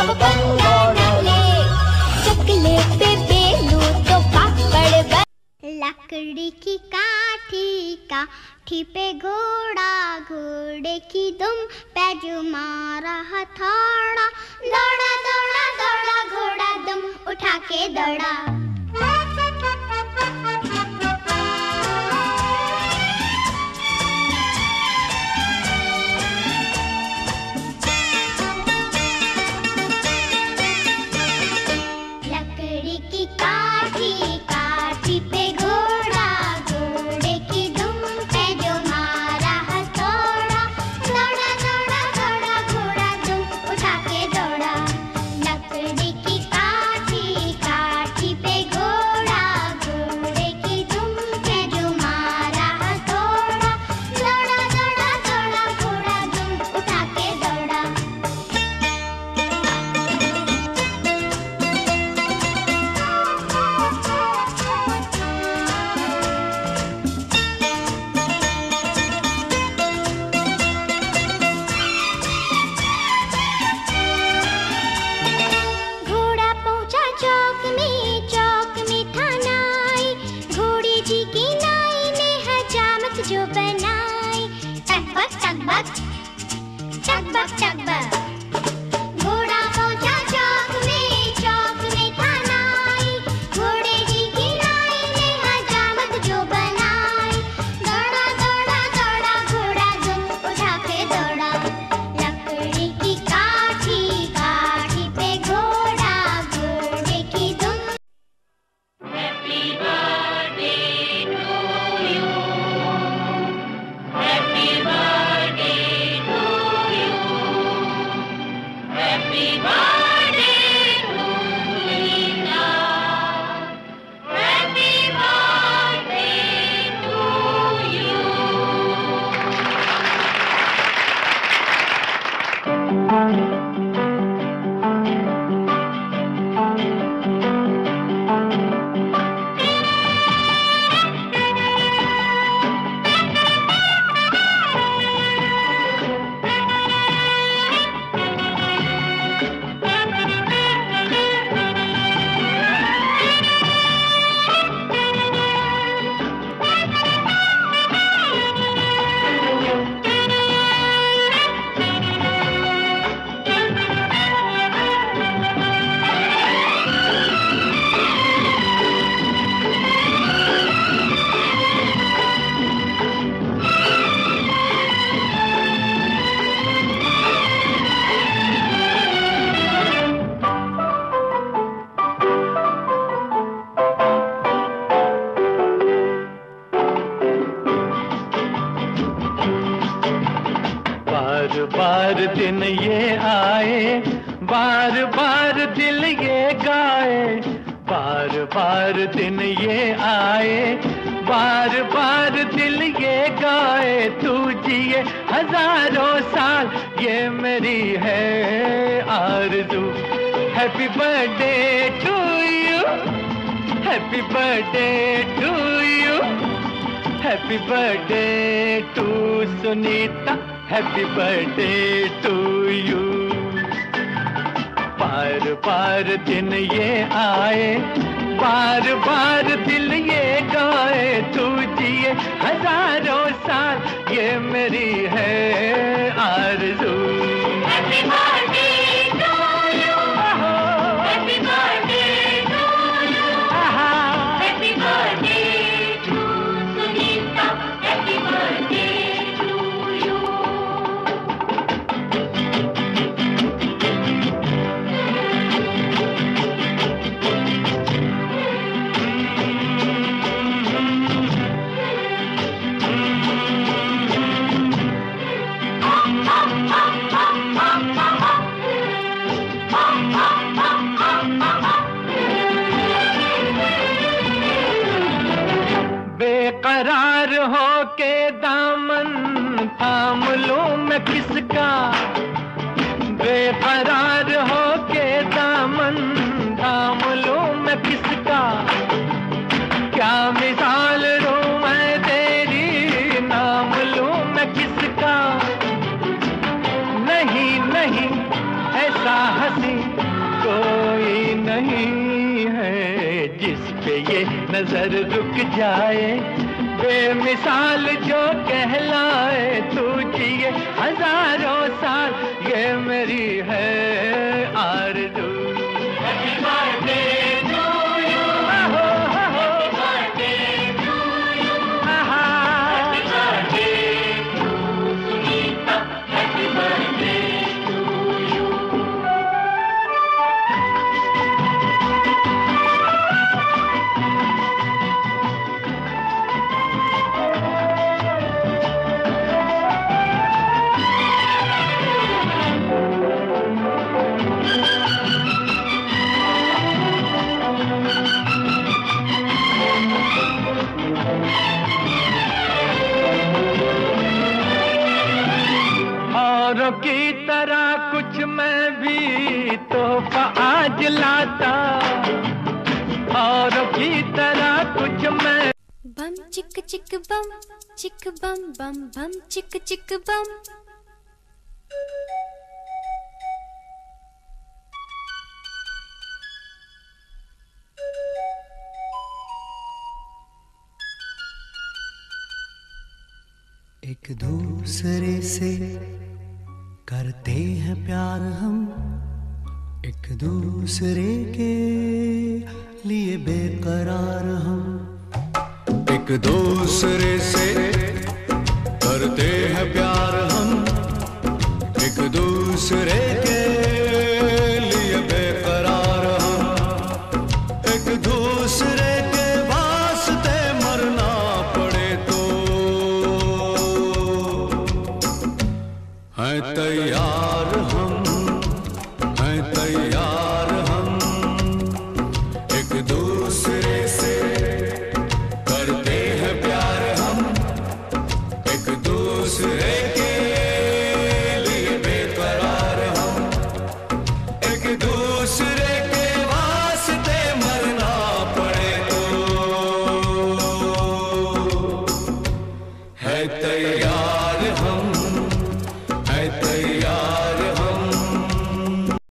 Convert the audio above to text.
चकले पे बेलू तो पापड़ बन। लकड़ी की काठी पे घोड़ा, घोड़े की दुम पे जो मारा हथौड़ा। दौड़ा दौड़ा दौड़ा घोड़ा दुम उठा के दौड़ा। जो बनाई टकबक टकबक टकबक टकबक। घोड़ा पहुंचा चौक में था नाई। घोड़े जी की नाई ने हजामत जो बनाई। दौड़ा दौड़ा दौड़ा घोड़ा दुम उठा के दौड़ा। लकड़ी की काठी पे घोड़ा, घोड़े की दुम। हैप्पी बर्थडे बार दिन ये आए, बार बार दिल ये गाए। बार बार दिन ये आए, बार बार दिल ये गाए। तू जिए हजारों साल ये मेरी है आरज़ू। Happy birthday to you, happy birthday to you, happy birthday to Sunita, happy birthday to you. बार बार दिन ये आए, बार बार दिल ये गाए। तू जिए हजारों साल ये मेरी है आरज़ू। Happy birthday to you, happy birthday to you, happy birthday to Sunita, happy birthday. बेकरार हो के दामन थाम लूं मैं किसका। बेकरार हो के दामन थाम लूं मैं किसका। क्या मिसाल दूं मैं तेरी, नाम लूं मैं किसका। नहीं नहीं ऐसा हंसी नहीं है जिस पे ये नजर रुक जाए, बेमिसाल जो कहलाए। तू जिए हजारों साल, ये मेरी है आरज़ू। Happy birthday to you. Happy birthday to you. Happy birthday to Sunita. Happy birthday to you. औरों की तरह कुछ मैं भी तोहफा आज लाता, औरों की तरह कुछ मैं। बम चिक चिक बम बम बम चिक चिक बम। एक दूसरे से करते हैं प्यार हम, एक दूसरे के लिए बेकरार हम। एक दूसरे से करते हैं प्यार हम, एक दूसरे